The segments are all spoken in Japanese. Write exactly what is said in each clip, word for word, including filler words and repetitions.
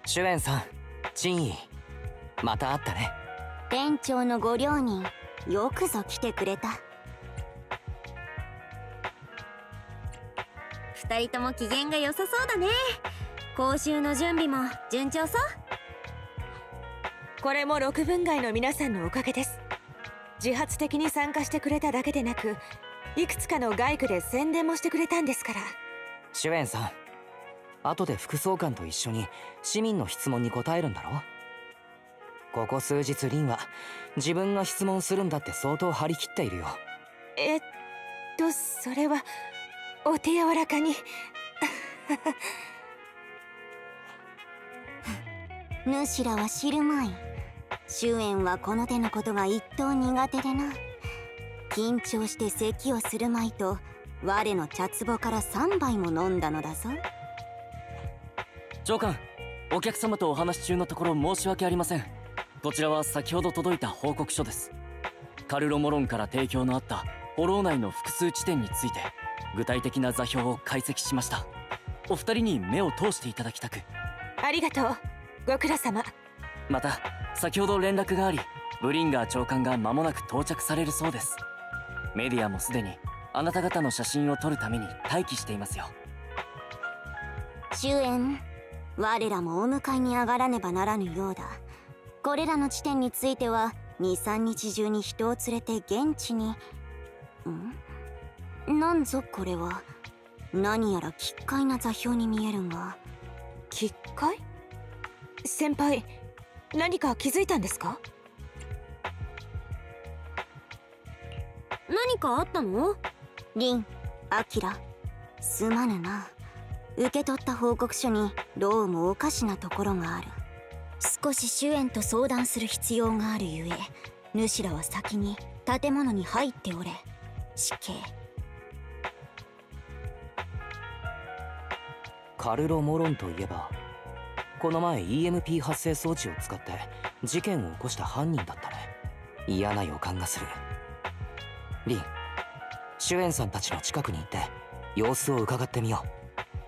シュエンさん、ジンイ、また会ったね。 店長のご両人、よくぞ来てくれた。二人とも機嫌が良さそうだね。講習の準備も順調そう。 これも六分街の皆さんのおかげです。自発的に参加してくれただけでなく、いくつかの街区で宣伝もしてくれたんですから。 シュエンさん、後で副総監と一緒に市民の質問に答えるんだろ。ここ数日リンは自分が質問するんだって相当張り切っているよ。 えっとそれはお手柔らかに。 主らは知るまい。周燕はこの手のことが一等苦手でな。緊張して咳をするまいと我の茶壺から三杯も飲んだのだぞ。 長官、お客様とお話し中のところ申し訳ありません。こちらは先ほど届いた報告書です。カルロモロンから提供のあったフォロー内の複数地点について具体的な座標を解析しました。お二人に目を通していただきたく。 ありがとう、ご苦労様。 また先ほど連絡があり、ブリンガー長官が間もなく到着されるそうです。メディアもすでにあなた方の写真を撮るために待機していますよ。 周燕、我らもお迎えに上がらねばならぬようだ。これらの地点についてはに、さんにち中に人を連れて現地に。んなんぞこれは。何やら奇怪な座標に見えるが。 奇怪？先輩、何か気づいたんですか？ 何かあったの？リン、アキラ、すまぬな。受け取った報告書にどうもおかしなところがある。少しシュエンと相談する必要があるゆえ、主らは先に建物に入っておれ。死刑。 カルロ・モロンといえば、この前 イーエムピー 発生装置を使って事件を起こした犯人だったね。嫌な予感がする。リン、シュエンさんたちの近くに行って様子を伺ってみよう。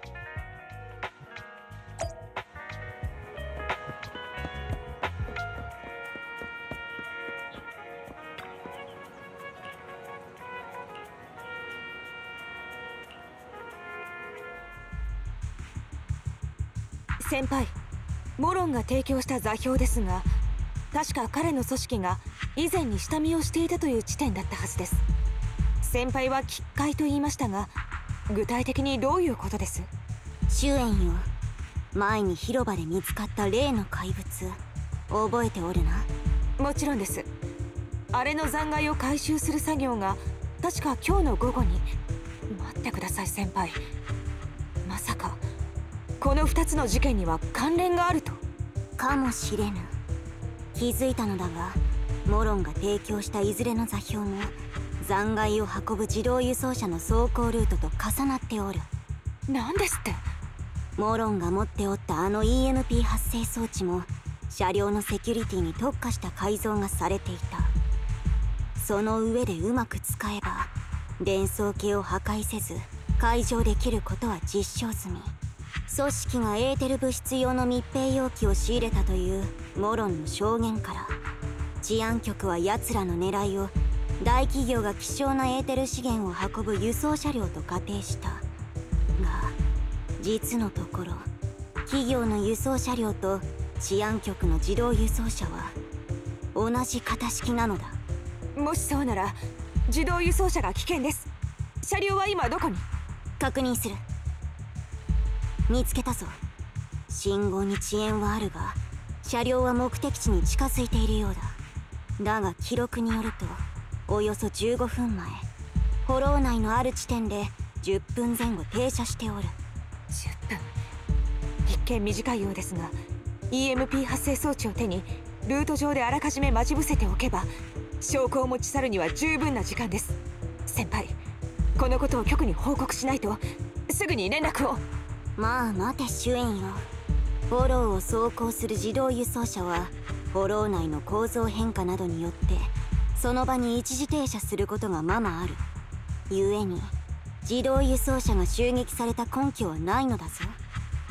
先輩、モロンが提供した座標ですが、確か彼の組織が以前に下見をしていたという地点だったはずです。先輩は奇怪と言いましたが、具体的にどういうことです？ シュエンよ、前に広場で見つかった例の怪物、覚えておるな？ もちろんです。あれの残骸を回収する作業が確か今日の午後に。待ってください先輩、まさかこのふたつの事件には関連があると？ かもしれぬ。気づいたのだが、モロンが提供したいずれの座標も残骸を運ぶ自動輸送車の走行ルートと重なっておる。 何ですって？ モロンが持っておったあの イーエムピー 発生装置も車両のセキュリティに特化した改造がされていた。その上でうまく使えば伝送系を破壊せず解錠できることは実証済み。組織がエーテル物質用の密閉容器を仕入れたというモロンの証言から、治安局は奴らの狙いを大企業が希少なエーテル資源を運ぶ輸送車両と仮定した。が実のところ、企業の輸送車両と治安局の自動輸送車は同じ型式なのだ。 もしそうなら自動輸送車が危険です。車両は今どこに？ 確認する。見つけたぞ。信号に遅延はあるが車両は目的地に近づいているようだ。だが記録によるとおよそじゅうごふんまえ、フォロー内のある地点でじゅっぷんぜん後停車しておる。 じゅっぷん、一見短いようですが イーエムピー 発生装置を手にルート上であらかじめ待ち伏せておけば証拠を持ち去るには十分な時間です。先輩、このことを局に報告しないと。すぐに連絡を。 まあ待てシュエンよ。フォローを走行する自動輸送車はフォロー内の構造変化などによってその場に一時停車することがままある。故に自動輸送車が襲撃された根拠はないのだぞ。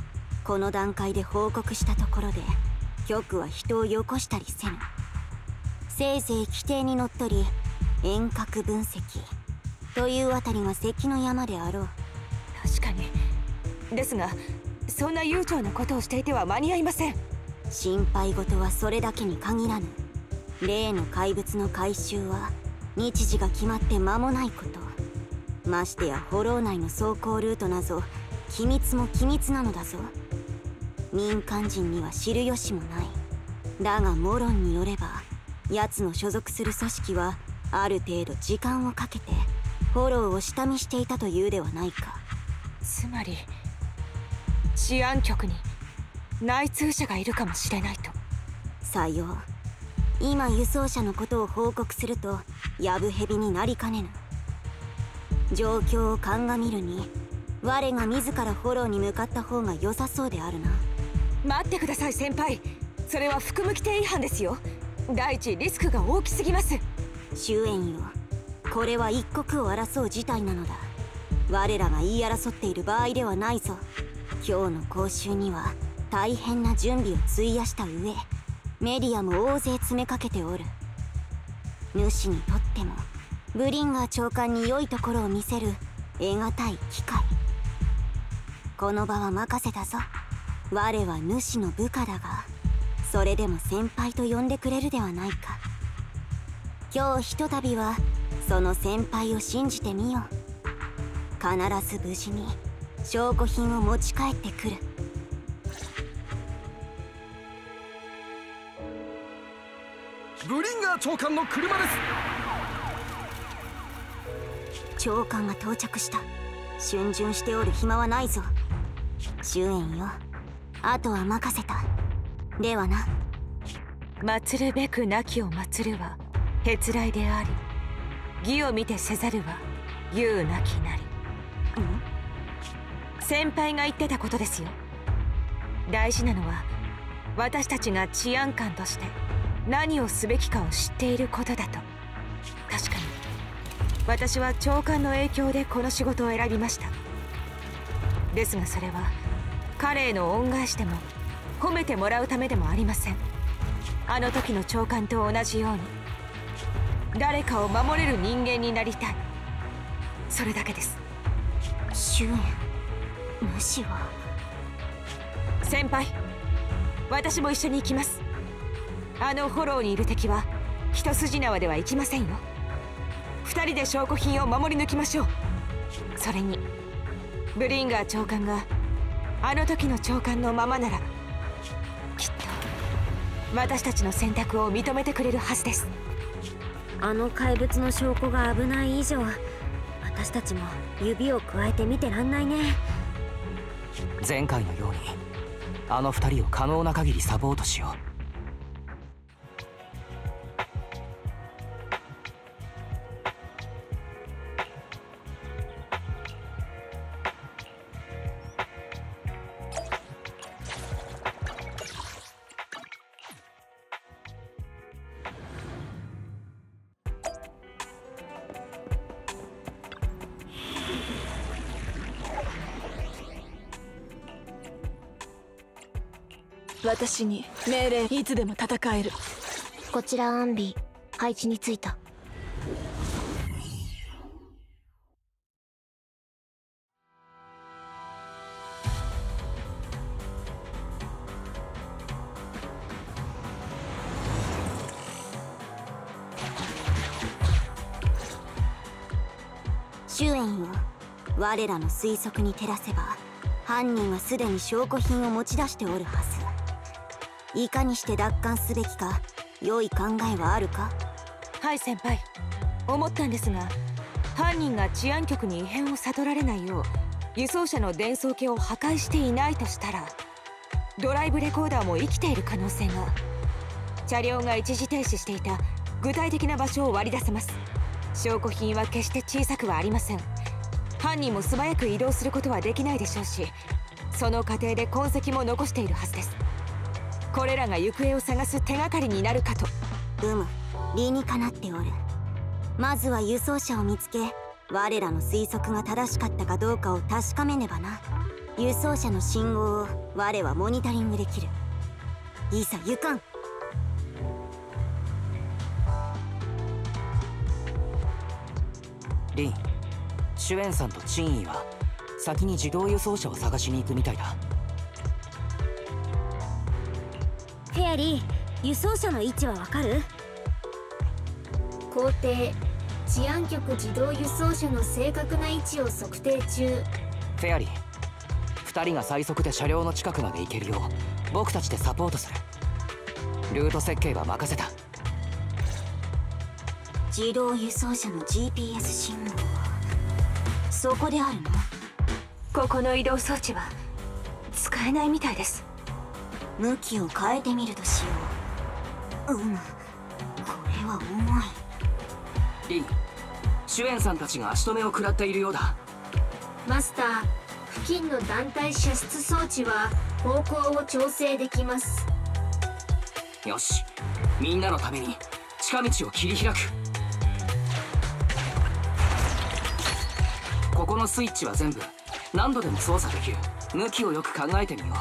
この段階で報告したところで局は人をよこしたりせぬ。せいぜい規定にのっとり遠隔分析というあたりが関の山であろう。 確かに。ですがそんな悠長なことをしていては間に合いません。 心配事はそれだけに限らぬ。例の怪物の回収は日時が決まって間もないこと。ましてやホロー内の走行ルートなど機密も機密なのだぞ。民間人には知る由もない。だがモロンによれば奴の所属する組織はある程度時間をかけてフォローを下見していたというではないか。 つまり治安局に内通者がいるかもしれないと。 さよう。今輸送車のことを報告するとやぶ蛇になりかねぬ。状況を鑑みるに我が自らフォローに向かった方が良さそうであるな。 待ってください先輩。それは服務規定違反ですよ。第一リスクが大きすぎます。 終焉よ。これは一刻を争う事態なのだ。我らが言い争っている場合ではないぞ。今日の講習には大変な準備を費やした上メディアも大勢詰めかけておる。主にとってもブリンガー長官に良いところを見せる得難い機会。この場は任せたぞ。我は主の部下だがそれでも先輩と呼んでくれるではないか。今日ひとたびはその先輩を信じてみよう。必ず無事に証拠品を持ち帰ってくる。 ブリンガー長官の車です。 長官が到着した。逡巡しておる暇はないぞ。終焉よ。あとは任せた。ではな。 祀るべく亡きを祀るはへつらいであり、義を見てせざるは勇なきなり。先輩が言ってたことですよ。大事なのは私たちが治安官として何をすべきかを知っていることだと。確かに私は長官の影響でこの仕事を選びました。ですがそれは彼への恩返しでも褒めてもらうためでもありません。あの時の長官と同じように誰かを守れる人間になりたい。それだけです。 終焉。主は先輩、私も一緒に行きます。あのフォローにいる敵は一筋縄ではいきませんよ。二人で証拠品を守り抜きましょう。それにブリンガー長官があの時の長官のままならきっと私たちの選択を認めてくれるはずです。 あの怪物の証拠が危ない以上私たちも指を加えて見てらんないね。 前回のようにあの二人を可能な限りサポートしよう。 私に命令いつでも戦える。 こちらアンビー、配置についた。終焉よ。我らの推測に照らせば犯人はすでに証拠品を持ち出しておるはず。いかにして奪還すべきか良い考えはあるか。 はい先輩、思ったんですが、犯人が治安局に異変を悟られないよう輸送車の伝送系を破壊していないとしたら、ドライブレコーダーも生きている可能性が。車両が一時停止していた具体的な場所を割り出せます。証拠品は決して小さくはありません。犯人も素早く移動することはできないでしょうし、その過程で痕跡も残しているはずです。これらが行方を探す手がかりになるかと。 うむ、理にかなっておる。まずは輸送車を見つけ、我らの推測が正しかったかどうかを確かめねばな。 輸送車の信号を我はモニタリングできる。いざ行かん。 リン、シュエンさんとチンイは先に自動輸送車を探しに行くみたいだ。 フェアリー、輸送車の位置はわかる？ 皇帝、治安局自動輸送車の正確な位置を測定中。 フェアリー、二人が最速で車両の近くまで行けるよう僕たちでサポートする。ルート設計は任せた。 自動輸送車の ジーピーエス 信号はそこであるの？ ここの移動装置は使えないみたいです。 向きを変えてみるとしよう。うむ、これは重い。 リン、シュエンさんたちが足止めを食らっているようだ。 マスター、付近の団体射出装置は方向を調整できます。 よし、みんなのために近道を切り開く。ここのスイッチは全部何度でも操作できる。向きをよく考えてみよ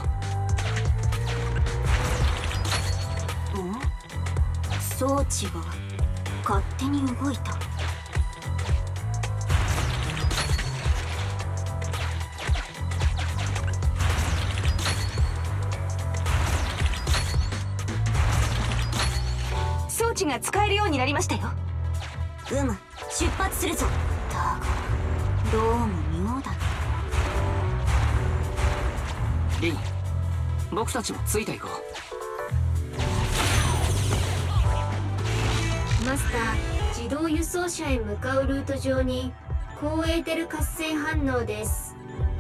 う。 ん？装置が勝手に動いた。 装置が使えるようになりましたよ。 うむ、出発するぞ。だがどうも妙だな。 リン、僕たちもついていこう。マスター、自動輸送車へ向かうルート上に高エーテル活性反応です。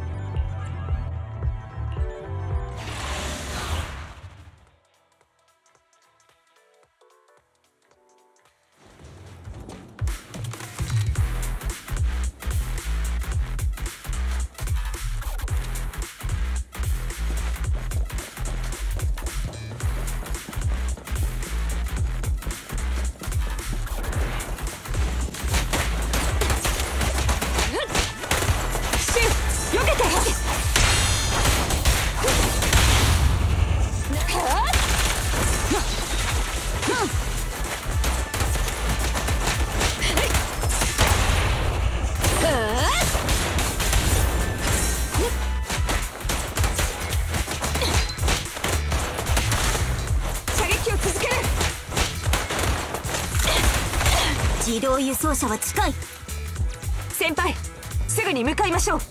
自動輸送車は近い。 先輩、すぐに向かいましょ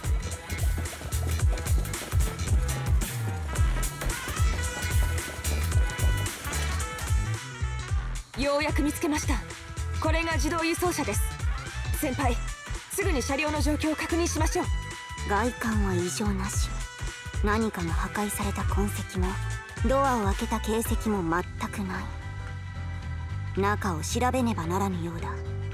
う。ようやく見つけました。これが自動輸送車です。先輩、すぐに車両の状況を確認しましょう。 外観は異常なし。何かが破壊された痕跡もドアを開けた形跡も全くない。中を調べねばならぬようだ。は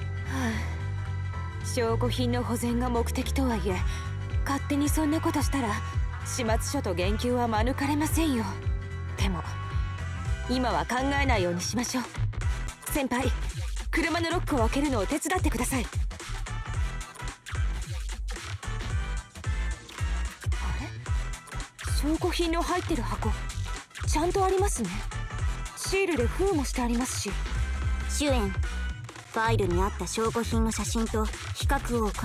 あ、証拠品の保全が目的とはいえ、勝手にそんなことしたら始末書と言及は免れませんよ。でも今は考えないようにしましょう。先輩、車のロックを開けるのを手伝ってください。あれ、証拠品の入ってる箱ちゃんとありますね。シールで封もしてありますし。 シュエン、ファイルにあった証拠品の写真と比較を行った。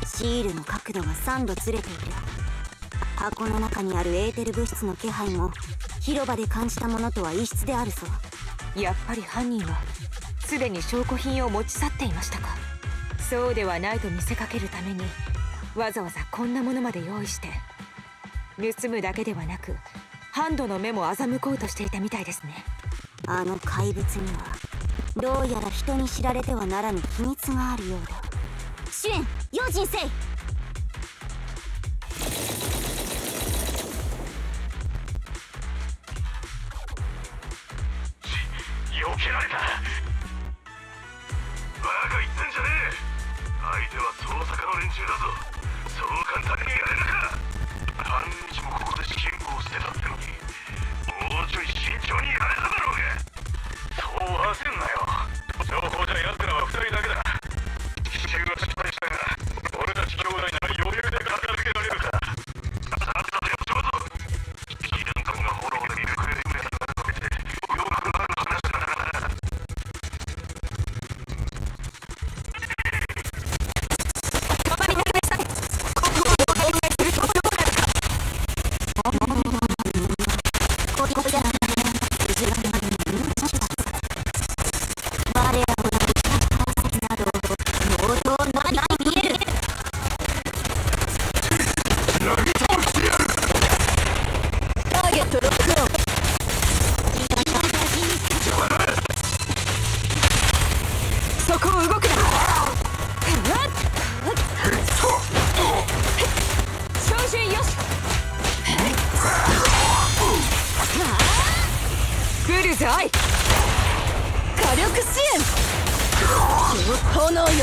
シールの角度がさんどずれている。箱の中にあるエーテル物質の気配も広場で感じたものとは異質であるぞ。 やっぱり犯人はすでに証拠品を持ち去っていましたか。そうではないと見せかけるためにわざわざこんなものまで用意して、盗むだけではなくハンドの目も欺こうとしていたみたいですね。 あの怪物にはどうやら人に知られてはならぬ秘密があるようだ。シュエン、用心せい。 避けられた。バカ言ってんじゃねえ。相手は捜査課の連中だぞ。そう簡単にやれるか。半日もここで試験をしてたってのに、もうちょい慎重にやれただろうが。そう焦んなよ。情報じゃ奴らは二人だけだ。奇襲は失敗したが、俺たち兄弟なら余裕で片付けられるさ。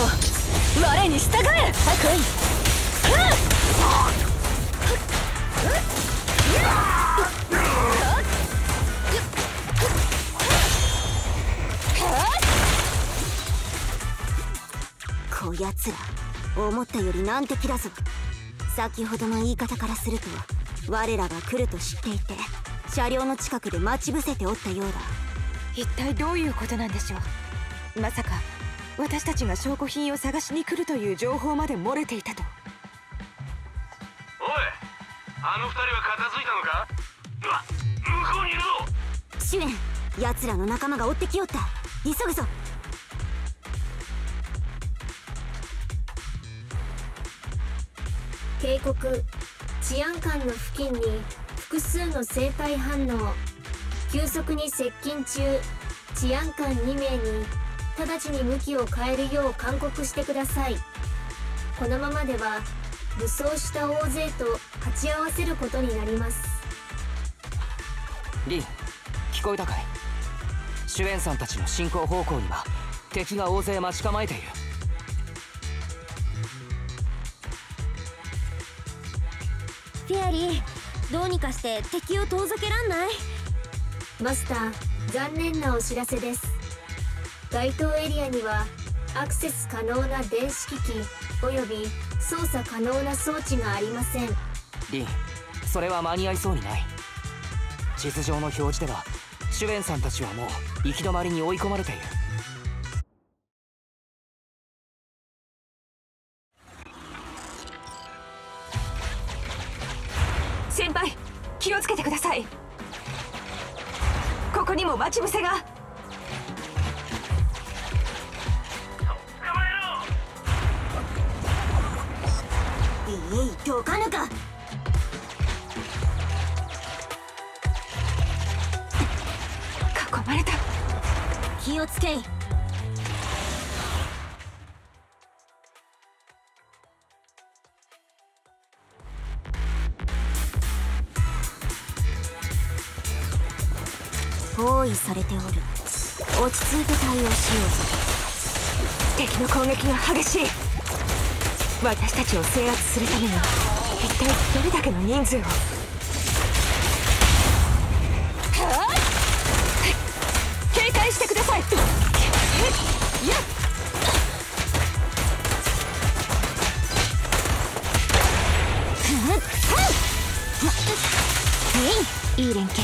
よ、我に従え。はっこい。 こやつら思ったより難敵だぞ。先ほどの言い方からすると我らが来ると知っていて車両の近くで待ち伏せておったようだ。 一体どういうことなんでしょう。まさか私たちが証拠品を探しに来るという情報まで漏れていたと。 おい、あの二人は片付いたのか。うわ、向こうにいるぞ。 シュエン、奴らの仲間が追ってきよった。急ぐぞ。 警告、治安官の付近に複数の生体反応。急速に接近中。治安官にめいに直ちに向きを変えるよう勧告してください。このままでは武装した大勢と鉢合わせることになります。 リン、聞こえたかい。シュエンさんたちの進行方向には敵が大勢待ち構えている。 フェアリー、どうにかして敵を遠ざけらんない？ マスター、残念なお知らせです。該当エリアにはアクセス可能な電子機器および操作可能な装置がありません。 リン、それは間に合いそうにない。地図上の表示ではシュエンさんたちはもう行き止まりに追い込まれている。 先輩、気をつけてください。ここにも待ち伏せが。 えい、どかぬか。 囲まれた。 気をつけい。包囲されておる。落ち着いて対応しようぞ。 敵の攻撃が激しい。私たちを制圧するために一体どれだけの人数を。はあ、警戒してください。やっいい連携。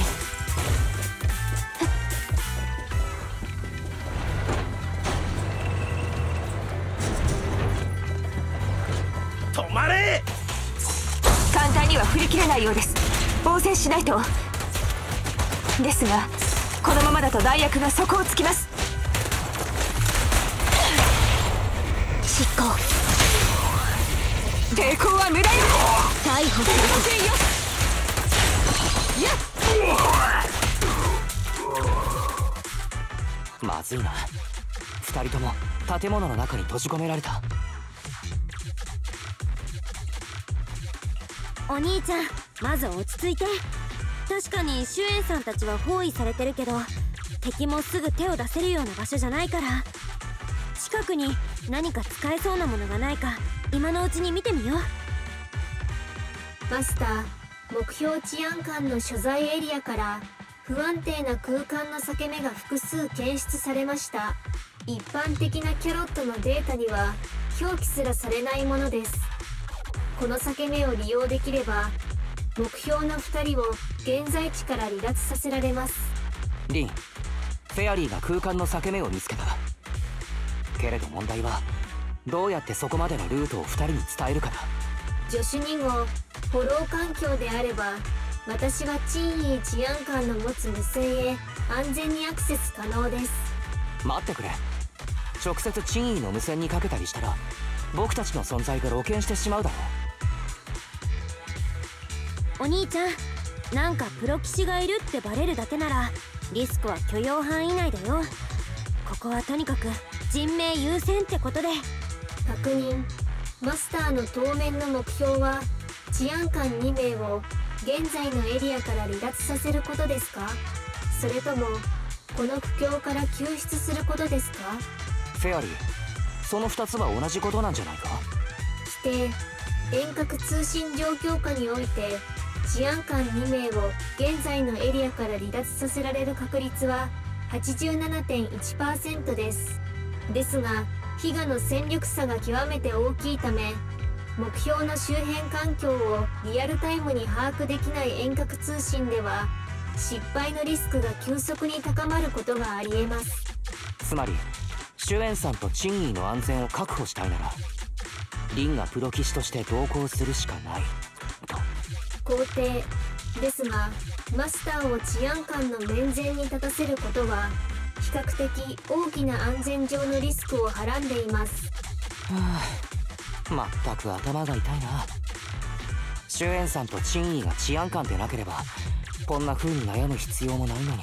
止まれ。 簡単には振り切れないようです。応戦しないと。ですがこのままだと代役が底をつきます。 執行。 抵抗は無駄よ。 逮捕する。 よまずいな。二人とも建物の中に閉じ込められた。 お兄ちゃん、まず落ち着いて。確かにシュエンさんたちは包囲されてるけど敵もすぐ手を出せるような場所じゃないから、近くに何か使えそうなものがないか今のうちに見てみよう。 マスター、目標治安官の所在エリアから不安定な空間の裂け目が複数検出されました。一般的なキャロットのデータには表記すらされないものです。この裂け目を利用できれば目標のふたりを現在地から離脱させられます。 リン、フェアリーが空間の裂け目を見つけた。けれど問題はどうやってそこまでのルートをふたりに伝えるかだ。 助手に号、フォロー環境であれば私はチンイー治安官の持つ無線へ安全にアクセス可能です。 待ってくれ。直接チンイーの無線にかけたりしたら僕たちの存在が露見してしまうだろう。 お兄ちゃん、なんかプロ棋士がいるってバレるだけならリスクは許容範囲内だよ。ここはとにかく人命優先ってことで。 確認。マスターの当面の目標は治安官にめいを現在のエリアから離脱させることですか？それともこの苦境から救出することですか？ フェアリー、 そのふたつは同じことなんじゃないか。 して遠隔通信状況下において治安官にめいを現在のエリアから離脱させられる確率は はちじゅうななてんいちパーセント です。ですがヒガの戦力差が極めて大きいため、目標の周辺環境をリアルタイムに把握できない遠隔通信では失敗のリスクが急速に高まることがありえます。 つまりシュエンさんとチンイーの安全を確保したいならリンがプロ騎士として同行するしかないと。 肯定ですが、マスターを治安官の面前に立たせることは比較的大きな安全上のリスクをはらんでいます。 はあ、まったく頭が痛いな。シュエンさんとチンイーが治安官でなければこんな風に悩む必要もないのに。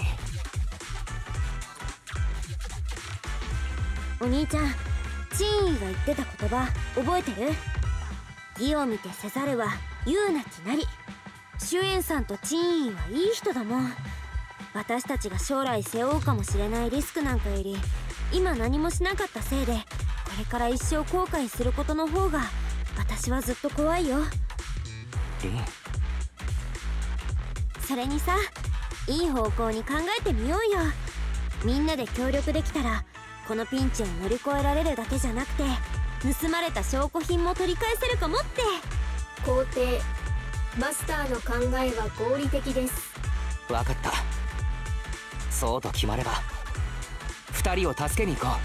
お兄ちゃん、チンイーが言ってた言葉覚えてる？義を見てせざるは言うなきなり。シュエンさんとチンイーはいい人だもん。私たちが将来背負うかもしれないリスクなんかより今何もしなかったせいでこれから一生後悔することの方が私はずっと怖いよ。 リン、 それにさ、いい方向に考えてみようよ。みんなで協力できたらこのピンチを乗り越えられるだけじゃなくて盗まれた証拠品も取り返せるかもって。 肯定。マスターの考えは合理的です。 分かった。そうと決まれば二人を助けに行こ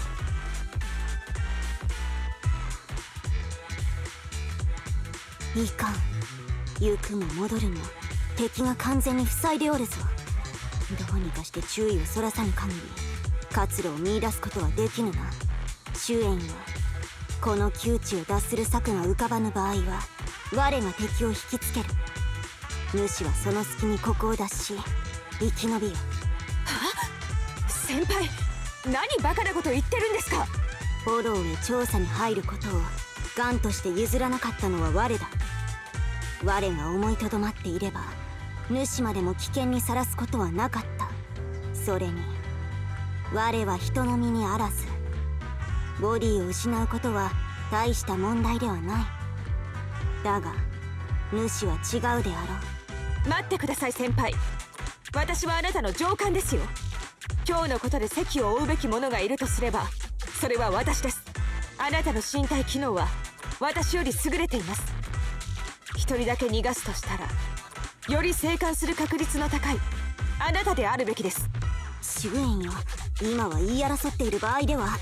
う。いかん。行くも戻るも敵が完全に塞いでおるぞ。どうにかして注意をそらさぬ限り活路を見出すことはできぬな。シュエンはこの窮地を脱する策が浮かばぬ場合は我が敵を引きつける。主はその隙にここを脱し生き延びよ。 はあ、先輩、何バカなこと言ってるんですか。 フォローへ調査に入ることを頑として譲らなかったのは我だ。我が思いとどまっていれば主までも危険にさらすことはなかった。それに我は人の身にあらずボディを失うことは大した問題ではない。だが主は違うであろう。待ってください先輩、私はあなたの上官ですよ。今日のことで席を追うべき者がいるとすればそれは私です。あなたの身体機能は私より優れています。一人だけ逃がすとしたらより生還する確率の高いあなたであるべきです。 シュエンよ、今は言い争っている場合では。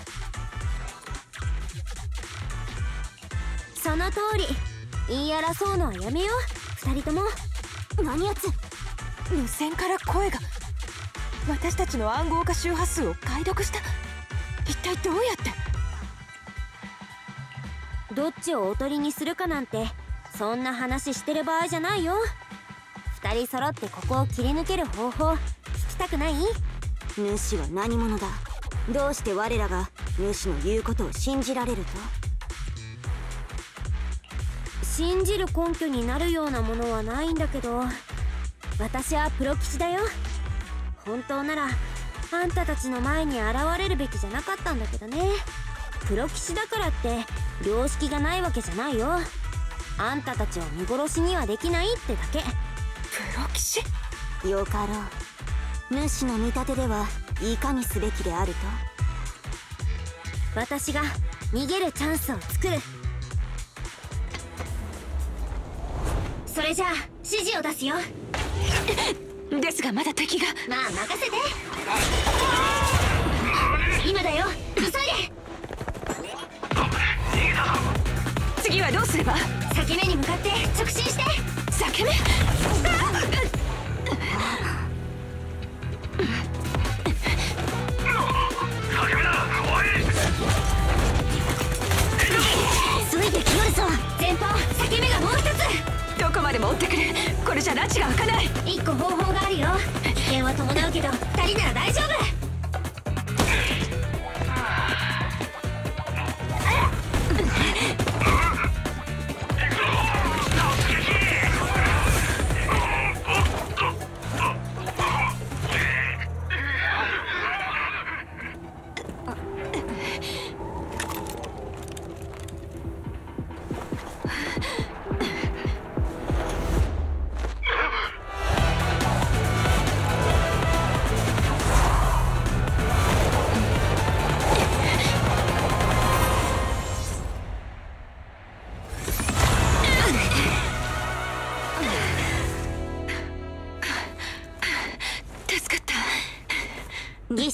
その通り。言い争うのはやめよう、二人とも。何やつ。 無線から声が。私たちの暗号化周波数を解読した。一体どうやって。 どっちをおとりにするかなんてそんな話してる場合じゃないよ。二人揃ってここを切り抜ける方法聞きたくない？主は何者だ。どうして我らが主の言うことを信じられると？信じる根拠になるようなものはないんだけど、私はプロ騎士だよ。本当ならあんたたちの前に現れるべきじゃなかったんだけどね。プロ騎士だからって良識がないわけじゃないよ。あんたたちを見殺しにはできないってだけ。 プロ騎士？ よかろう。主の見立てではいかにすべきであると？私が逃げるチャンスを作る。それじゃあ指示を出すよ。 ですがまだ敵が。 まあ任せて。今だよ、急いで。 次はどうすれば。 裂け目に向かって直進して。 裂け目。 急いで決まるぞ。前方裂け目がもう一つ。 どこまでも追ってくる。これじゃ拉致が開かない。 一個方法があるよ。危険は伴うけど二人なら大丈夫。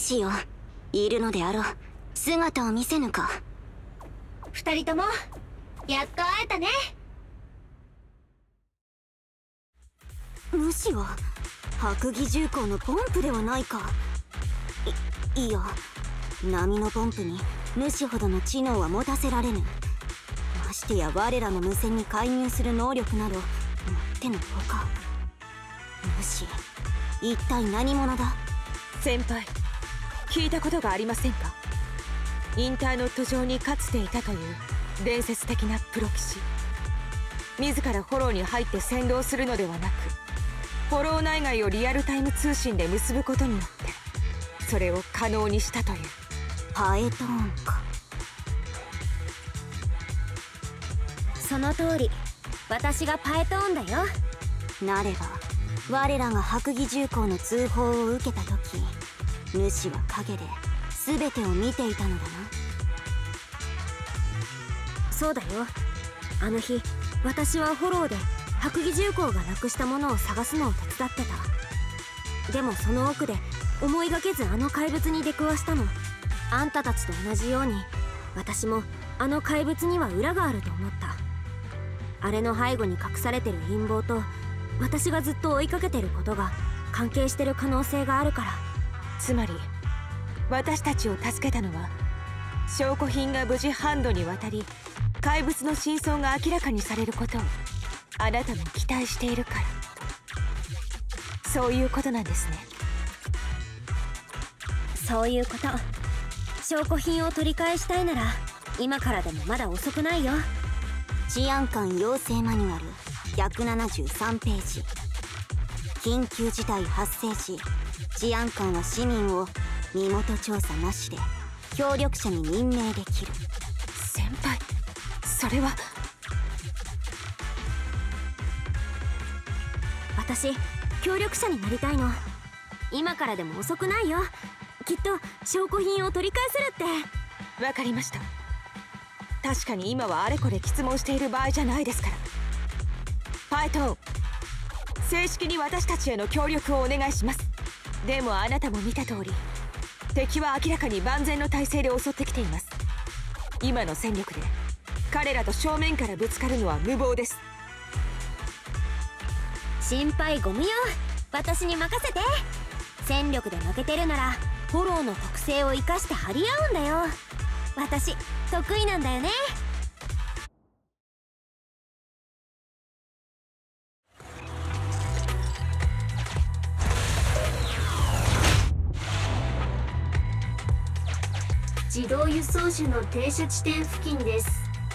主よ、いるのであろう。姿を見せぬか。 二人ともやっと会えたね。 主は白蟻重工のポンプではないか。いいや、波のポンプに主ほどの知能は持たせられぬ。ましてや我らの無線に介入する能力などもってのほか。主、一体何者だ。 先輩、聞いたことがありませんか。インターネット上にかつていたという伝説的なプロ騎士。自らフォローに入って先導するのではなく、フォロー内外をリアルタイム通信で結ぶことによってそれを可能にしたという。 パエトーンか。 その通り、私がパエトーンだよ。 なれば我らが白蟻重工の通報を受けた時、主は陰で全てを見ていたのだな。 そうだよ。あの日私はフォローで白蟻重工がなくしたものを探すのを手伝ってた。でもその奥で思いがけずあの怪物に出くわしたの。あんたたちと同じように私もあの怪物には裏があると思った。あれの背後に隠されてる陰謀と私がずっと追いかけてることが関係してる可能性があるから。 つまり私たちを助けたのは、証拠品が無事半度にわたり怪物の真相が明らかにされることをあなたも期待しているから、そういうことなんですね。 そういうこと。証拠品を取り返したいなら今からでもまだ遅くないよ。 治安官養成マニュアルひゃくななじゅうさんページ。緊急事態発生時、治安官は市民を身元調査なしで協力者に任命できる。 先輩、それは。 私協力者になりたいの。今からでも遅くないよ。きっと証拠品を取り返せるって。 わかりました。確かに今はあれこれ質問している場合じゃないですから。パイトーン、正式に私たちへの協力をお願いします。でもあなたも見た通り、敵は明らかに万全の体制で襲ってきています。今の戦力で彼らと正面からぶつかるのは無謀です。 心配ご無用。私に任せて。戦力で負けてるならフォローの特性を生かして張り合うんだよ。私得意なんだよね。自動輸送車の停車地点付近です。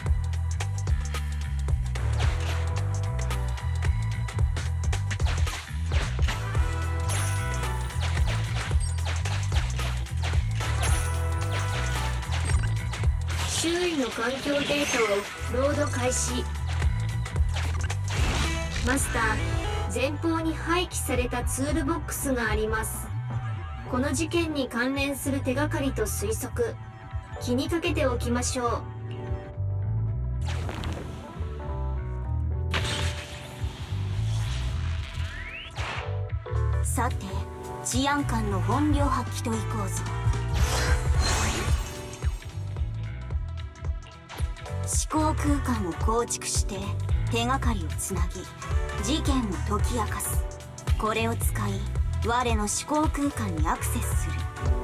周囲の環境データをロード開始。マスター、前方に廃棄されたツールボックスがあります。この事件に関連する手がかりと推測、気にかけておきましょう。さて、治安官の本領発揮といこうぞ。思考空間を構築して手がかりをつなぎ、事件を解き明かす。これを使い我の思考空間にアクセスする。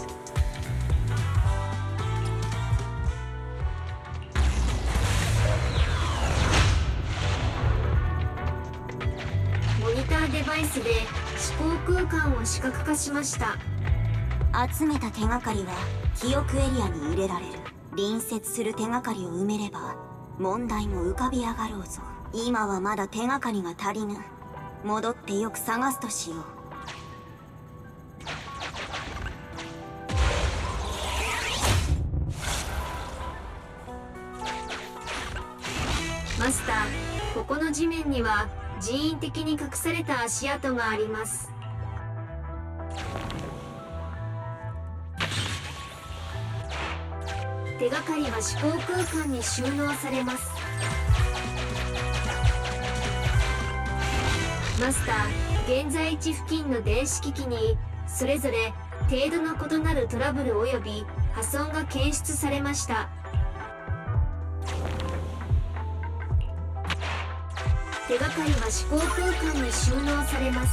モニターデバイスで思考空間を視覚化しました。 集めた手がかりは記憶エリアに入れられる。隣接する手がかりを埋めれば問題も浮かび上がろうぞ。今はまだ手がかりが足りぬ。戻ってよく探すとしよう。 マスター、ここの地面には人為的に隠された足跡があります。手がかりは思考空間に収納されます。マスター、現在地付近の電子機器にそれぞれ程度の異なるトラブル及び破損が検出されました。手がかりは思考空間に収納されます。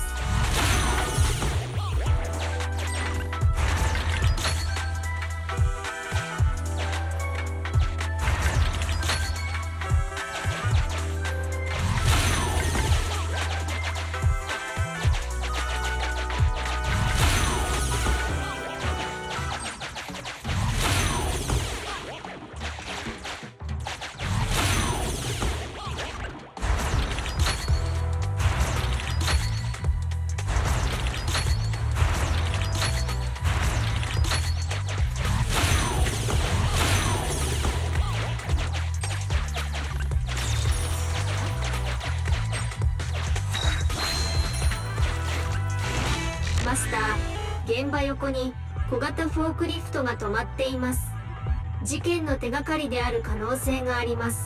マスター、現場横に小型フォークリフトが止まっています。事件の手がかりである可能性があります。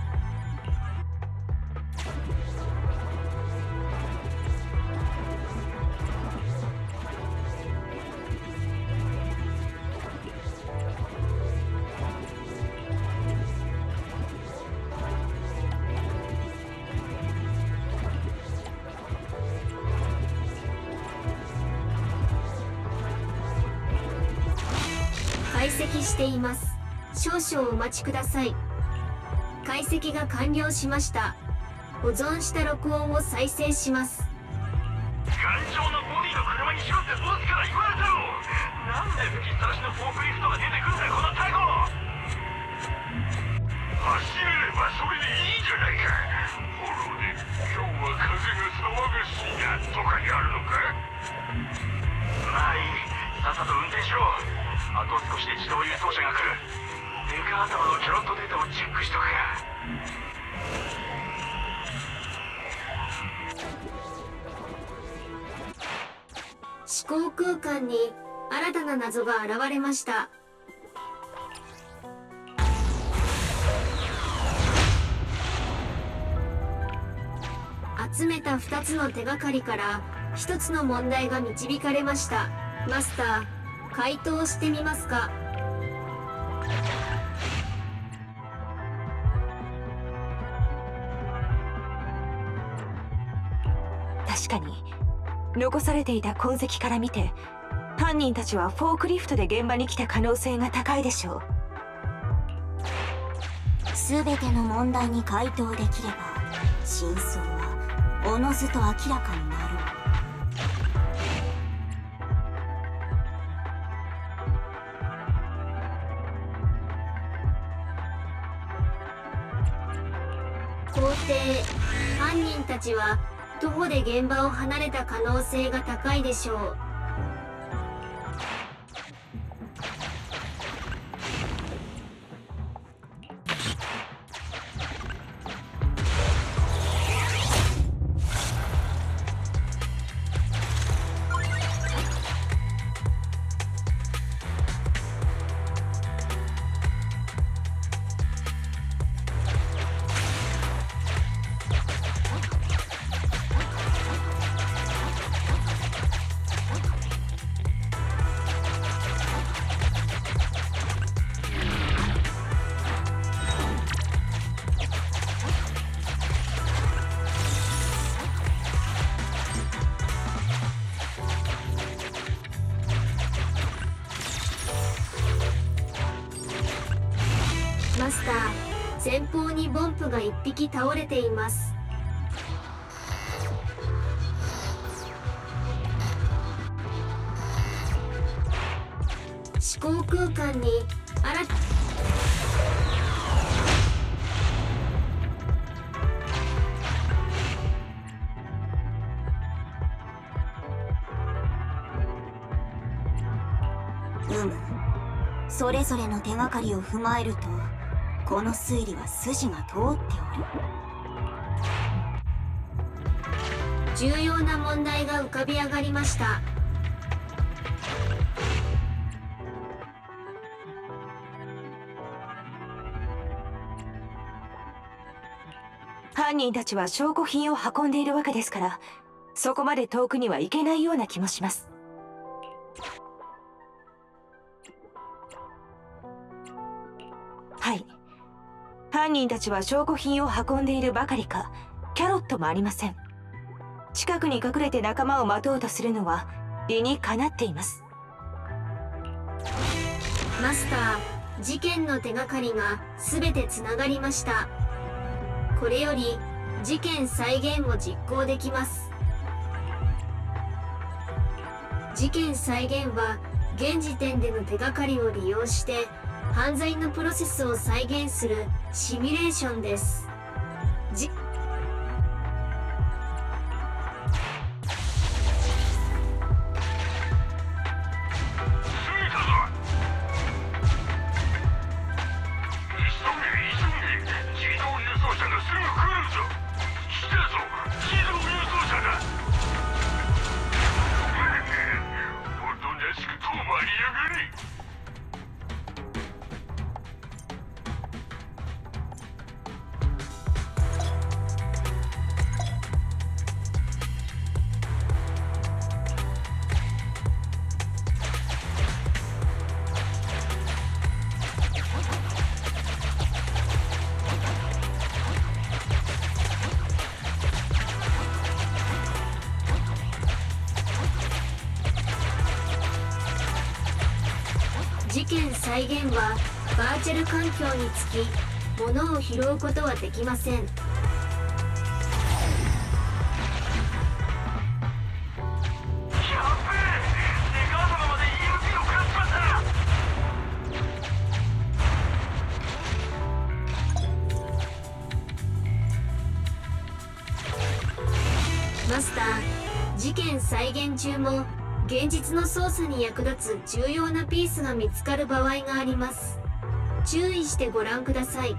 解析しています。少々お待ちください。解析が完了しました。保存した録音を再生します。 頑丈なボディの車にしろってボスから言われたろ。なんで吹きっさらしのフォークリフトが出てくるんだよ、このタコ。走れればそれでいいじゃないか。フォローで今日は風が騒がしいなとかにあるのか。まあいい、さっさと運転しろ。あと少しで自動輸送車が来る。デカ頭のキャロットデータをチェックしとくか。 思考空間に新たな謎が現れました。集めたふたつの手がかりからひとつの問題が導かれました。マスター、回答してみますか。 確かに残されていた痕跡から見て、犯人たちはフォークリフトで現場に来た可能性が高いでしょう。 全ての問題に回答できれば真相はおのずと明らかになる。 皇帝、犯人たちは徒歩で現場を離れた可能性が高いでしょう。マスター、前方にボンプがいっぴき倒れています。思考空間に新たうむ、それぞれの手がかりを踏まえるとこの推理は筋が通っておる。 重要な問題が浮かび上がりました。 犯人たちは証拠品を運んでいるわけですから、そこまで遠くには行けないような気もします。 犯人たちは証拠品を運んでいるばかりかキャロットもありません。近くに隠れて仲間を待とうとするのは理にかなっています。 マスター、事件の手がかりが全てつながりました。これより事件再現を実行できます。事件再現は現時点での手がかりを利用して犯罪のプロセスを再現するシミュレーションです。じ事件再現はバーチャル環境につき物を拾うことはできません。マスター、事件再現中も現実の捜査に役立つ重要なピースが見つかる場合があります。注意してご覧ください。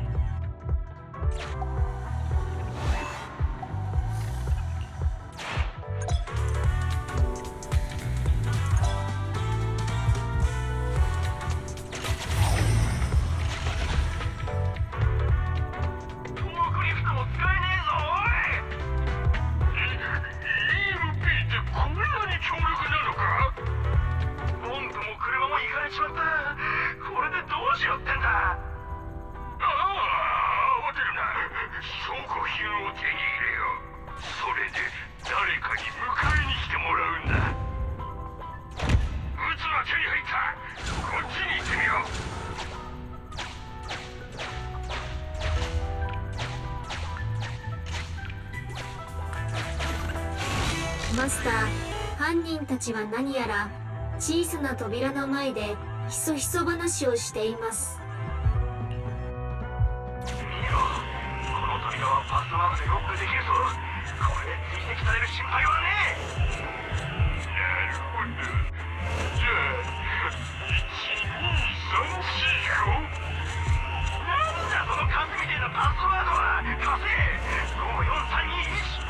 マスター、犯人たちは何やら小さな扉の前でひそひそ話をしています。見ろ、この扉はパスワードでロックできるぞ。これで追跡される心配はねえ。なるほど。じゃあいちにさんしご、なんだその缶みたいなパスワードは。貸せごよんさんにいち。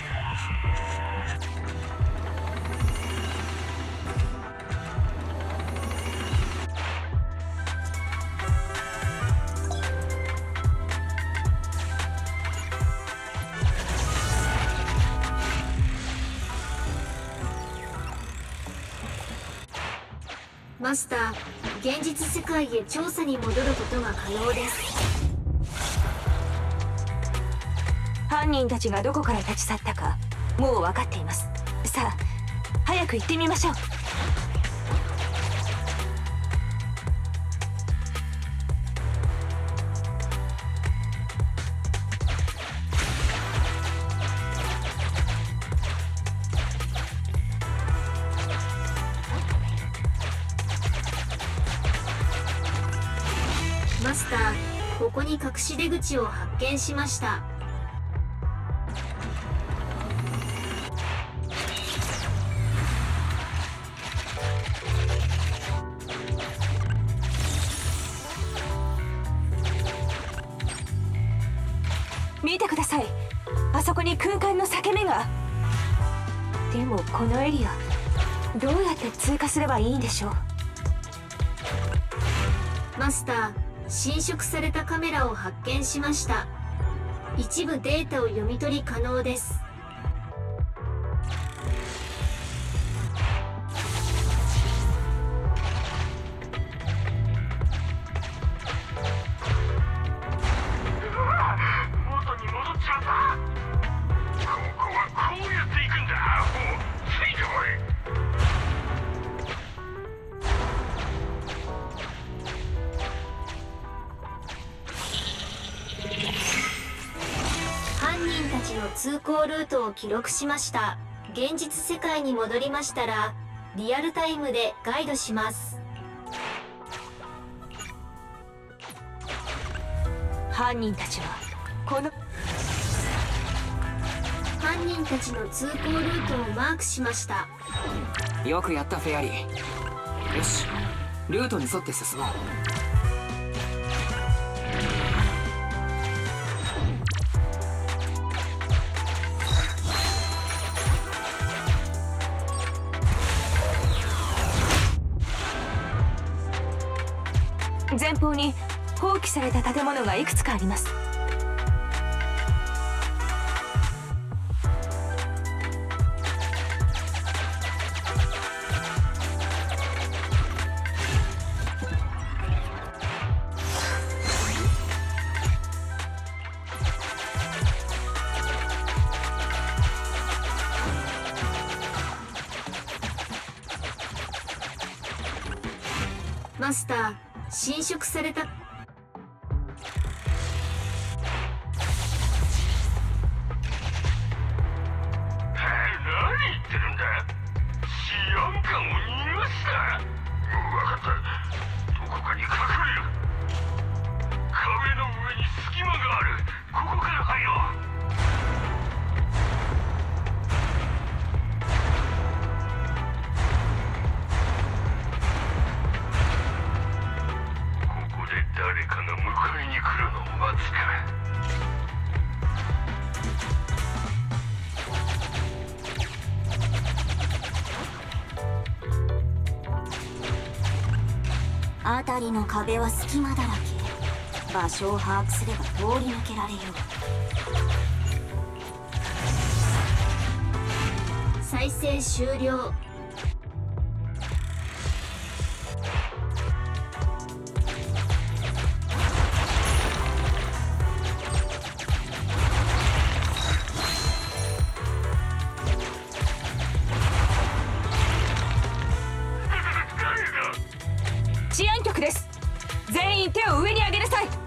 マスター、現実世界へ調査に戻ることが可能です。 犯人たちがどこから立ち去ったかもう分かっています。さあ早く行ってみましょう。 マスター、ここに隠し出口を発見しました。 見てください、あそこに空間の裂け目が。でもこのエリアどうやって通過すればいいんでしょう。 マスター、侵食されたカメラを発見しました。一部データを読み取り可能です。 ちの通行ルートを記録しました。現実世界に戻りましたらリアルタイムでガイドします。 犯人たちはこの犯人たちの通行ルートをマークしました。 よくやったフェアリー。よし、ルートに沿って進もう。 前方に放棄された建物がいくつかあります。 マスター、侵食された。 何言ってるんだ。治安官を逃がした。分かった。どこかに隠れる。壁の上に隙間がある。ここから入ろう。誰かが迎えに来るのを待つか。 辺りの壁は隙間だらけ。場所を把握すれば通り抜けられよう。再生終了。 治安局です。全員手を上に上げなさい。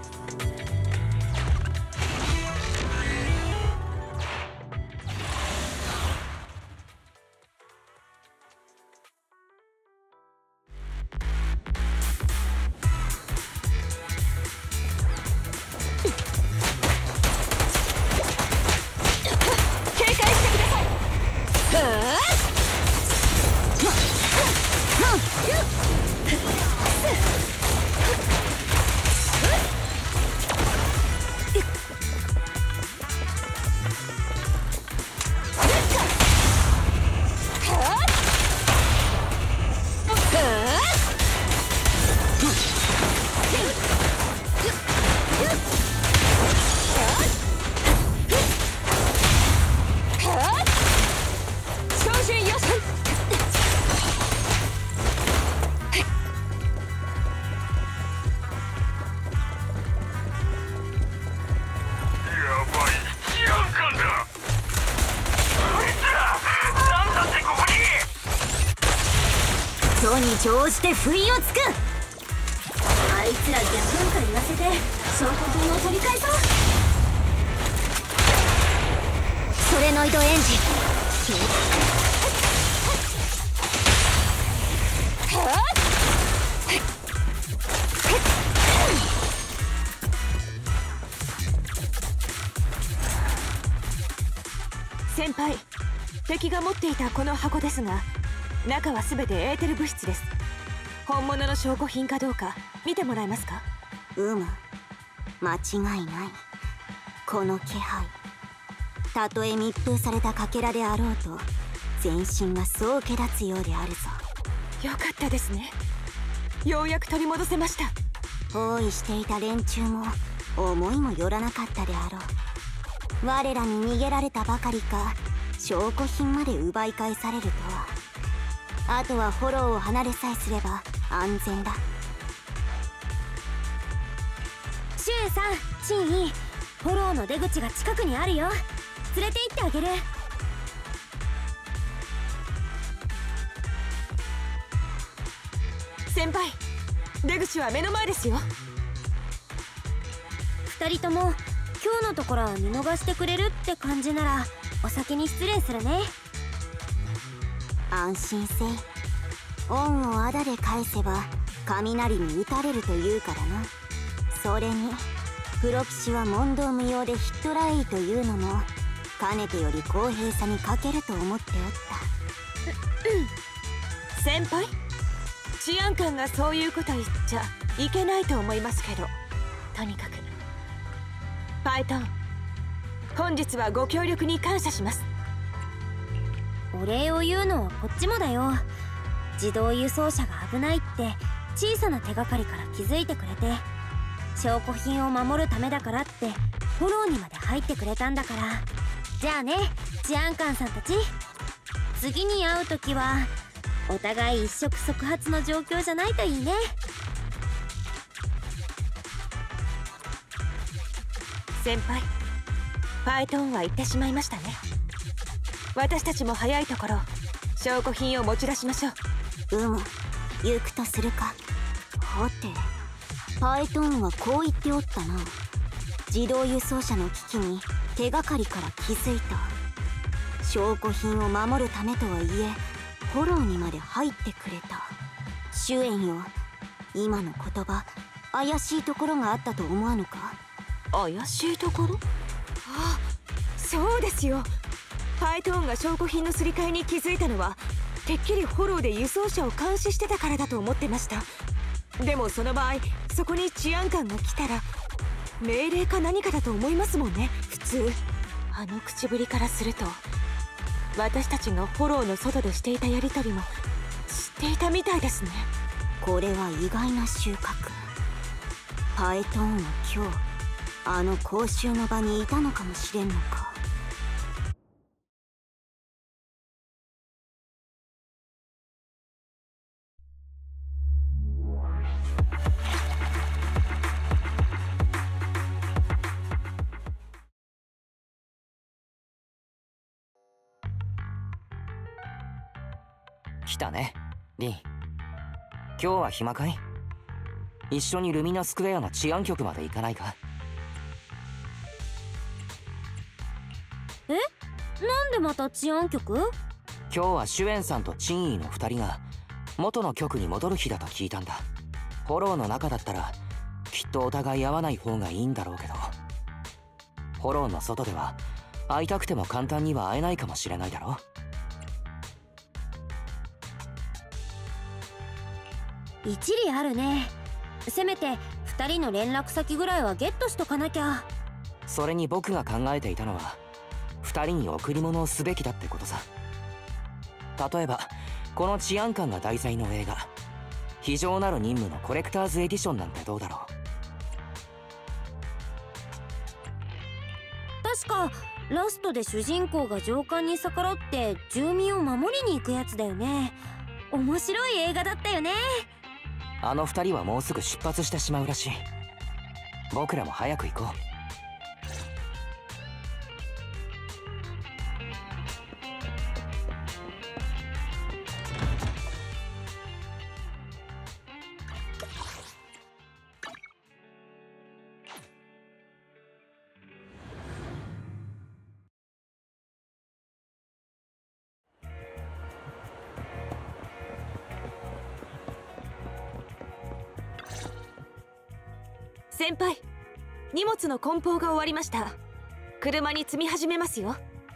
警戒してください。 ぞに乗じて不意をつく。 あいつら逆なんか言わせて証拠品を取り返そう。 ソレノイドエンジン。 先輩、敵が持っていたこの箱ですが、中は全てエーテル物質です。本物の証拠品かどうか見てもらえますか？ うむ、間違いない。この気配、たとえ密封されたかけらであろうと全身がそうけ立つようであるぞ。 よかったですね。ようやく取り戻せました。 包囲していた連中も思いもよらなかったであろう。我らに逃げられたばかりか証拠品まで奪い返されるとは。あとはフォローを離れさえすれば安全だ。 シュウさん、チンイ、フォローの出口が近くにあるよ。連れて行ってあげる。 先輩、出口は目の前ですよ。 二人とも今日のところは見逃してくれるって感じならお先に失礼するね。 安心せい。恩をあだで返せば雷に打たれるというからな。それにプロ騎士は問答無用でヒットライというのもかねてより公平さに欠けると思っておった。 先輩、治安官がそういうこと言っちゃいけないと思いますけど、とにかくパイトン、本日はご協力に感謝します。 お礼を言うのはこっちもだよ。自動輸送車が危ないって小さな手がかりから気づいてくれて、証拠品を守るためだからってフォローにまで入ってくれたんだから。じゃあね、治安官さんたち、次に会う時はお互い一触即発の状況じゃないといいね。 先輩、パイトンは行ってしまいましたね。私たちも早いところ証拠品を持ち出しましょう。 うむ、行くとするか。はて、パイトンはこう言っておったな。自動輸送車の危機に手がかりから気づいた。証拠品を守るためとはいえフォローにまで入ってくれた。主演よ、今の言葉怪しいところがあったと思わぬか。 怪しいところ？ああ、そうですよ。パイトーンが証拠品のすり替えに気づいたのはてっきりフォローで輸送車を監視してたからだと思ってました。でもその場合そこに治安官が来たら命令か何かだと思いますもんね、普通。あの口ぶりからすると私たちがフォローの外でしていたやり取りも知っていたみたいですね。 これは意外な収穫。パイトーンは今日あの講習の場にいたのかもしれんのか。 来たね、リン。今日は暇かい？一緒にルミナスクエアの治安局まで行かないか？ え？なんでまた治安局？ 今日はシュエンさんとチンイーのふたりが元の局に戻る日だと聞いたんだ。フォローの中だったらきっとお互い会わない方がいいんだろうけど、フォローの外では会いたくても簡単には会えないかもしれないだろ。 一理あるね。せめてふたりの連絡先ぐらいはゲットしとかなきゃ。 それに僕が考えていたのはふたりに贈り物をすべきだってことさ。例えばこの治安官が題材の映画「非常なる任務」のコレクターズエディションなんてどうだろう。確かラストで主人公が上官に逆らって住民を守りに行くやつだよね。面白い映画だったよね。 あのふたりはもうすぐ出発してしまうらしい。僕らも早く行こう。 先輩、荷物の梱包が終わりました。車に積み始めますよ。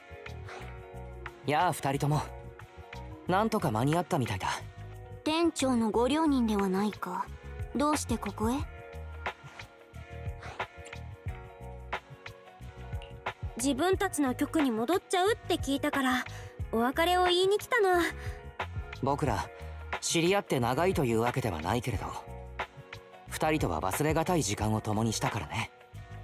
やあふたりとも、なんとか間に合ったみたいだ。 店長のご両人ではないか。どうしてここへ？ 自分たちの局に戻っちゃうって聞いたからお別れを言いに来たの。 僕ら知り合って長いというわけではないけれど、ふたりとは忘れがたい時間を共にしたからね。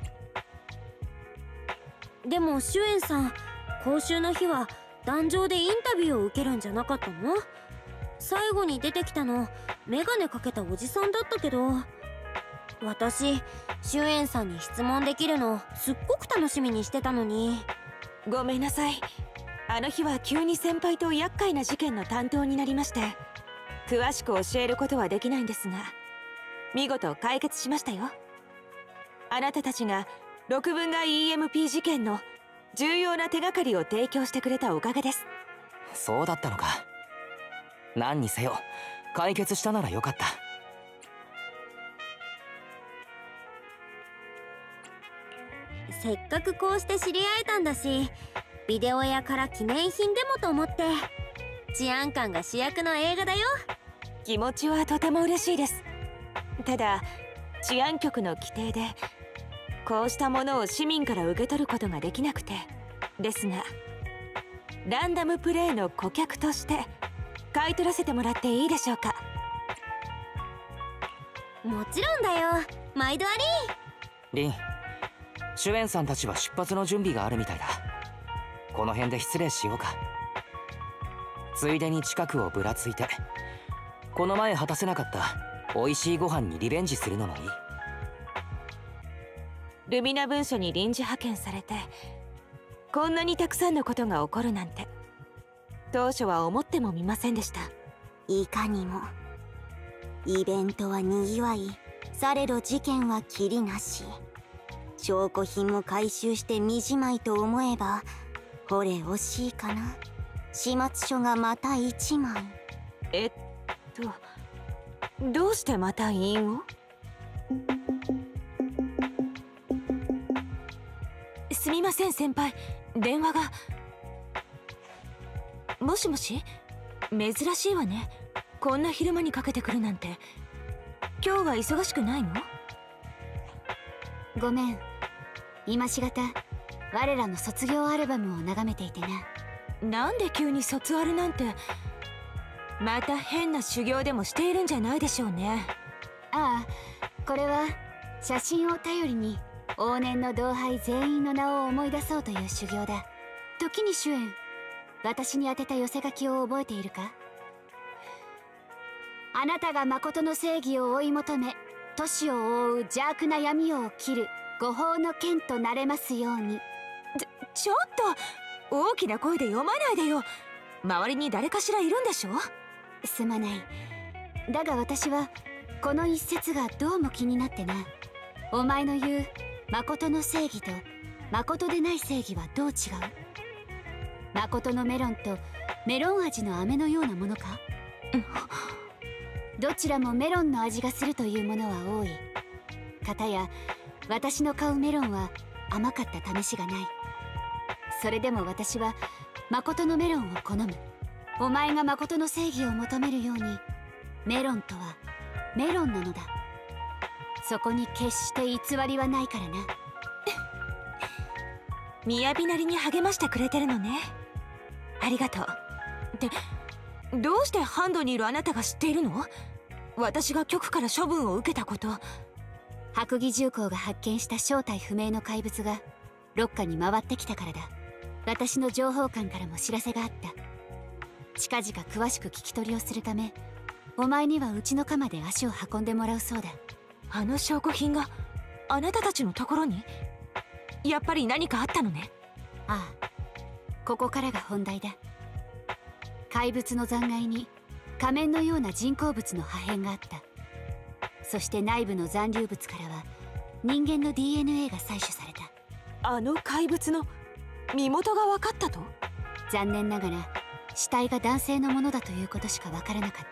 でもシュエンさん、講習の日は壇上でインタビューを受けるんじゃなかったの？最後に出てきたのメガネかけたおじさんだったけど。私シュエンさんに質問できるのすっごく楽しみにしてたのに。 ごめんなさい。あの日は急に先輩と厄介な事件の担当になりまして、詳しく教えることはできないんですが、見事解決しましたよ。あなたたちがろくぶんが イーエムピー 事件の重要な手がかりを提供してくれたおかげです。 そうだったのか。何にせよ解決したならよかった。 せっかくこうして知り合えたんだし、ビデオ屋から記念品でもと思って。治安官が主役の映画だよ。 気持ちはとても嬉しいです。ただ治安局の規定でこうしたものを市民から受け取ることができなくて。ですがランダムプレイの顧客として買い取らせてもらっていいでしょうか。 もちろんだよ、毎度あり。 リン、シュエンさんたちは出発の準備があるみたいだ。この辺で失礼しようか。ついでに近くをぶらついてこの前果たせなかった美味しいご飯にリベンジするのもいい。 ルミナ文書に臨時派遣されてこんなにたくさんのことが起こるなんて当初は思ってもみませんでした。 いかにもイベントはにぎわい、されど事件はきりなし。証拠品も回収して見じまいと思えば、ほれ惜しいかな、始末書がまた一枚。 えっとどうしてまた印を？すみません先輩、電話が。もしもし、珍しいわね、こんな昼間にかけてくるなんて。今日は忙しくないの？ ごめん、今しがた我らの卒業アルバムを眺めていてな。 なんで急に卒アルなんて。また変な修行でもしているんじゃないでしょうね。 ああ、これは写真を頼りに往年の同輩全員の名を思い出そうという修行だ。時に主演、私に宛てた寄せ書きを覚えているか？あなたが誠の正義を追い求め、都市を覆う邪悪な闇を切る御法の剣となれますように。 ち、ちょっと大きな声で読まないでよ。周りに誰かしらいるんでしょ？ すまない。だが私はこの一節がどうも気になってな。お前の言う誠の正義と誠でない正義はどう違う？誠のメロンとメロン味の飴のようなものか？どちらもメロンの味がするというものは多い。かたや私の買うメロンは甘かった試しがない。それでも私は誠のメロンを好む。お前が誠の正義を求めるように、メロンとはメロンなのだ。そこに決して偽りはないからな。 雅なりに励ましてくれてるのね。ありがとう。ってどうしてハンドにいるあなたが知っているの？私が局から処分を受けたこと。 白木重工が発見した正体不明の怪物がロッカに回ってきたからだ。私の情報官からも知らせがあった。近々詳しく聞き取りをするため、お前にはうちの課まで足を運んでもらうそうだ。 あの証拠品があなたたちのところに？やっぱり何かあったのね。 ああ、ここからが本題だ。怪物の残骸に仮面のような人工物の破片があった。そして内部の残留物からは人間の ディーエヌエー が採取された。 あの怪物の身元が分かったと？ 残念ながら死体が男性のものだということしか分からなかった。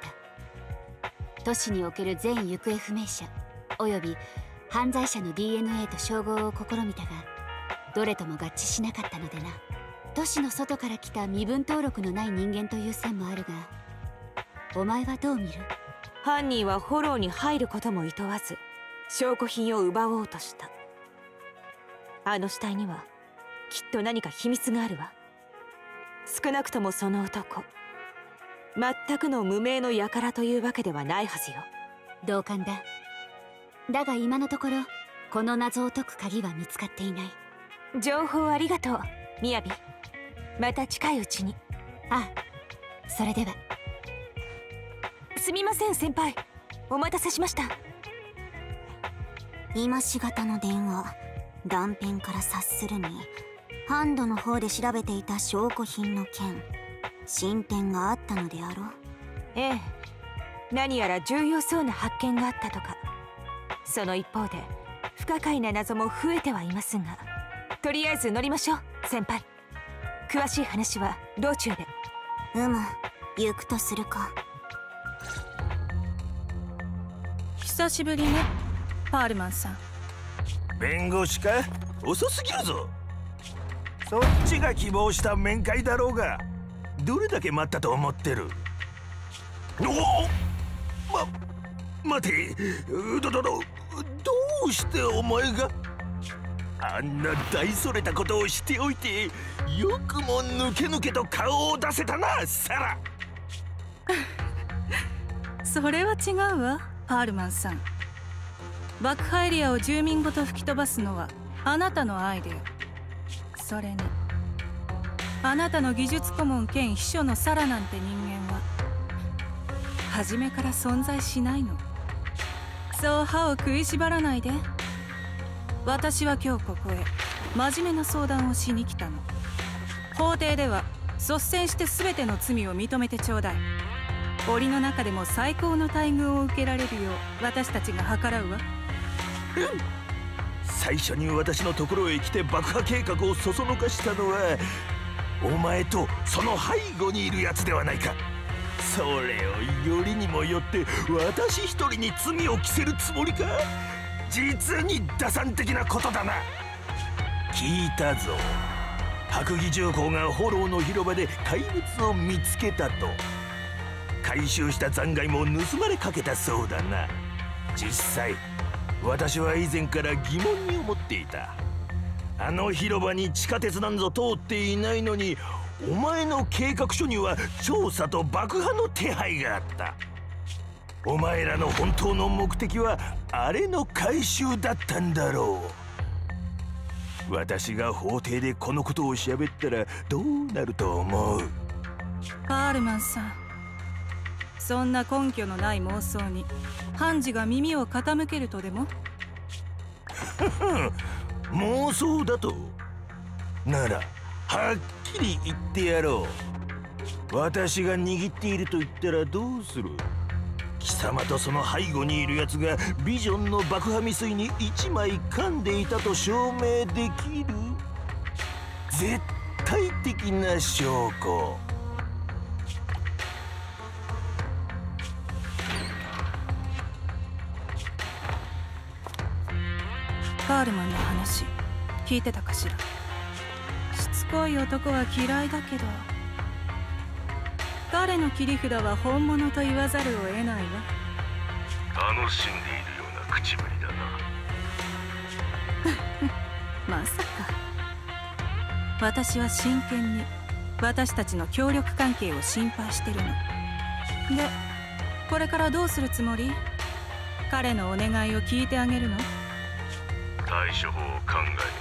都市における全行方不明者および犯罪者の ディーエヌエー と照合を試みたが、どれとも合致しなかったのでな。都市の外から来た身分登録のない人間という線もあるが、お前はどう見る？ 犯人はフォローに入ることも厭わず証拠品を奪おうとした。あの死体にはきっと何か秘密があるわ。少なくともその男、全くの無名の輩というわけではないはずよ。 同感だ。だが今のところこの謎を解く鍵は見つかっていない。 情報ありがとう、みやび。また近いうちに。 ああ、それでは。 すみません先輩、お待たせしました。 今しがたの電話、断片から察するにハンドの方で調べていた証拠品の件、進展があったのであろう。 ええ、何やら重要そうな発見があったとか。その一方で不可解な謎も増えてはいますが、とりあえず乗りましょう先輩。詳しい話は道中で。 うむ、行くとするか。 久しぶりね、パールマンさん。 弁護士か？遅すぎるぞ。そっちが希望した面会だろうが、どれだけ待ったと思ってる？おお、ま、待て、どどどどうしてお前があんな大それたことをしておいて、よくもぬけぬけと顔を出せたな、サラ。 それは違うわ、パールマンさん。爆破エリアを住民ごと吹き飛ばすのはあなたのアイデア。それにあなたの技術顧問兼秘書のサラなんて人間は初めから存在しないの。そう歯を食いしばらないで。私は今日ここへ真面目な相談をしに来たの。法廷では率先して全ての罪を認めてちょうだい。檻の中でも最高の待遇を受けられるよう私たちが計らうわ。 うん、最初に私のところへ来て爆破計画をそそのかしたのはお前とその背後にいるやつではないか。それをよりにもよって私一人に罪を着せるつもりか。実に打算的なことだな。聞いたぞ、白蟻重工がホローの広場で怪物を見つけたと。回収した残骸も盗まれかけたそうだな。実際私は以前から疑問に思っていた。あの広場に地下鉄なんぞ通っていないのに、お前の計画書には調査と爆破の手配があった。お前らの本当の目的はあれの回収だったんだろう。私が法廷でこのことを喋ったらどうなると思う？ パールマンさん、そんな根拠のない妄想に判事が耳を傾けるとでも？ 妄想だとならはっきり言ってやろう。私が握っていると言ったらどうする？貴様とその背後にいるやつがビジョンの爆破未遂に一枚噛んでいたと証明できる絶対的な証拠。 パールマンの話聞いてたかしら？しつこい男は嫌いだけど、彼の切り札は本物と言わざるを得ないわ。 楽しんでいるような口ぶりだな。まさか。私は真剣に私たちの協力関係を心配してるの。で、これからどうするつもり？彼のお願いを聞いてあげるの？ 対処法を考え